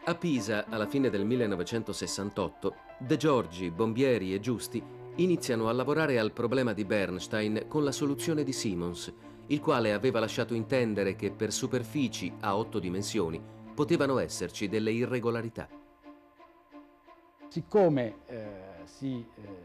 A Pisa, alla fine del 1968, De Giorgi, Bombieri e Giusti iniziano a lavorare al problema di Bernstein con la soluzione di Simons, il quale aveva lasciato intendere che per superfici a 8 dimensioni potevano esserci delle irregolarità. Siccome si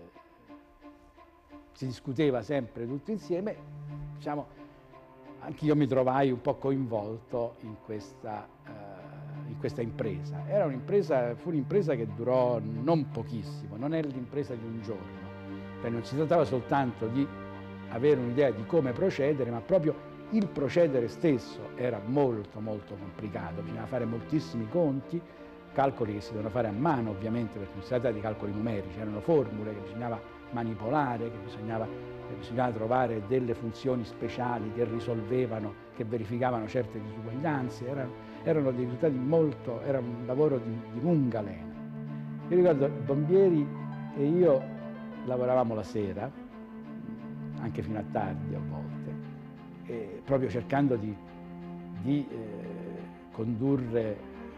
discuteva sempre tutti insieme, diciamo, anch'io mi trovai un po' coinvolto in questa impresa. Fu un'impresa che durò non pochissimo, non è l'impresa di un giorno. Non si trattava soltanto di avere un'idea di come procedere, ma proprio il procedere stesso era molto molto complicato, bisognava fare moltissimi conti, calcoli che si devono fare a mano ovviamente, perché non si tratta di calcoli numerici, erano formule che bisognava manipolare, che bisognava trovare delle funzioni speciali che risolvevano, che verificavano certe disuguaglianze, erano dei risultati era un lavoro di lunga lena. Io ricordo Bombieri e io lavoravamo la sera, anche fino a tardi a volte, proprio cercando di condurre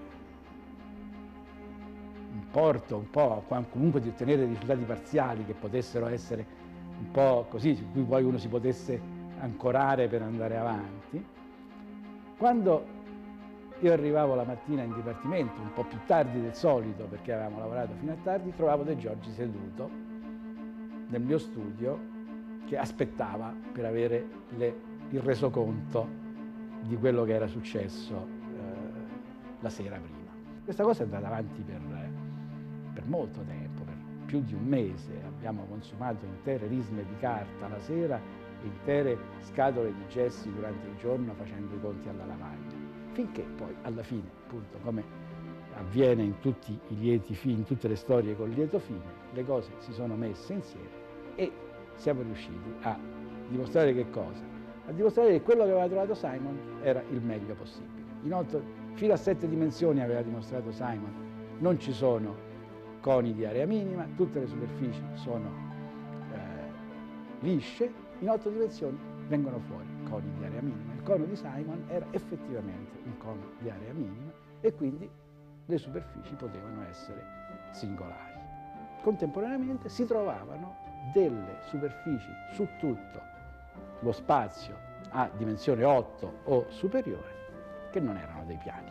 un porto, comunque di ottenere risultati parziali che potessero essere un po' così, su cui poi uno si potesse ancorare per andare avanti. Quando io arrivavo la mattina in dipartimento, un po' più tardi del solito, perché avevamo lavorato fino a tardi, trovavo De Giorgi seduto nel mio studio che aspettava per avere il resoconto di quello che era successo la sera prima. Questa cosa è andata avanti per molto tempo, per più di un mese. Abbiamo consumato intere risme di carta la sera e intere scatole di gessi durante il giorno facendo i conti alla lavagna, finché poi alla fine, appunto, come avviene in tutti i lieti fini, in tutte le storie con lieto fine, le cose si sono messe insieme e siamo riusciti a dimostrare che cosa? A dimostrare che quello che aveva trovato Simon era il meglio possibile. Inoltre, fino a 7 dimensioni aveva dimostrato Simon, non ci sono coni di area minima, tutte le superfici sono lisce, in 8 dimensioni vengono fuori coni di area minima. Il cono di Simon era effettivamente un cono di area minima e quindi le superfici potevano essere singolari. Contemporaneamente si trovavano delle superfici su tutto lo spazio a dimensione 8 o superiore che non erano dei piani.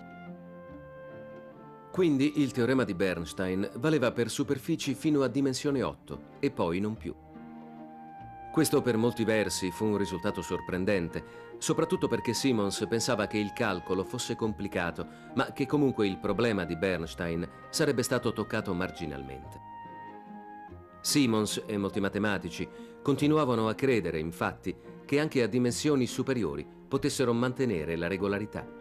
Quindi il teorema di Bernstein valeva per superfici fino a dimensione 8 e poi non più. Questo per molti versi fu un risultato sorprendente, soprattutto perché Simons pensava che il calcolo fosse complicato, ma che comunque il problema di Bernstein sarebbe stato toccato marginalmente. Simons e molti matematici continuavano a credere, infatti, che anche a dimensioni superiori potessero mantenere la regolarità.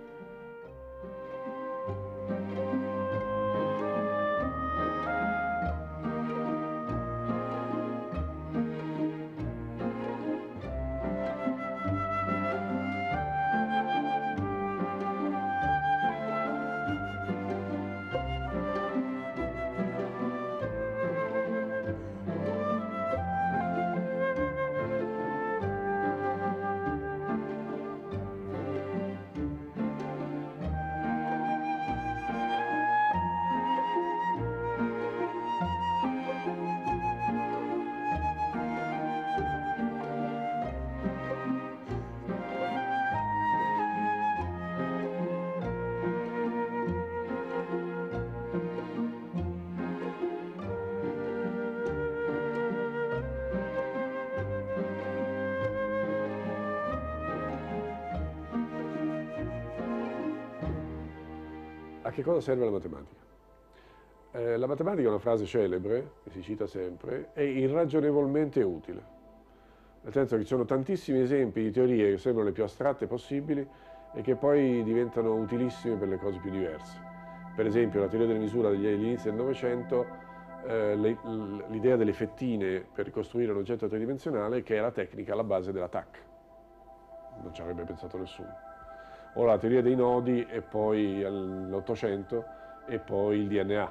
A che cosa serve la matematica? La matematica è una frase celebre, che si cita sempre, è irragionevolmente utile. Nel senso che ci sono tantissimi esempi di teorie che sembrano le più astratte possibili e che poi diventano utilissime per le cose più diverse. Per esempio, la teoria delle misure degli inizi del Novecento, l'idea delle fettine per ricostruire un oggetto tridimensionale, che è la tecnica alla base della TAC. Non ci avrebbe pensato nessuno. O la teoria dei nodi, e poi l'Ottocento, e poi il DNA.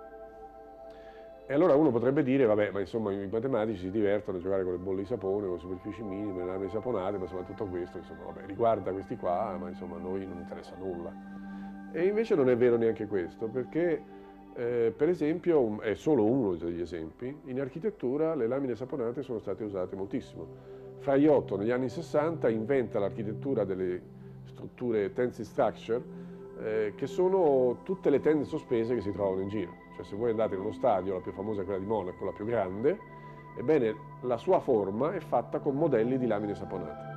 E allora uno potrebbe dire, vabbè, ma insomma i matematici si divertono a giocare con le bolle di sapone, con le superfici minime, le lame saponate, ma insomma tutto questo, insomma, vabbè, riguarda questi qua, ma insomma a noi non interessa nulla. E invece non è vero neanche questo, perché per esempio, è solo uno degli esempi, in architettura le lamine saponate sono state usate moltissimo. Fra Giotto negli anni 60 inventa l'architettura delle strutture tensile structure, che sono tutte le tende sospese che si trovano in giro. Cioè, se voi andate in uno stadio, la più famosa è quella di Monaco, la più grande, ebbene la sua forma è fatta con modelli di lamine saponate.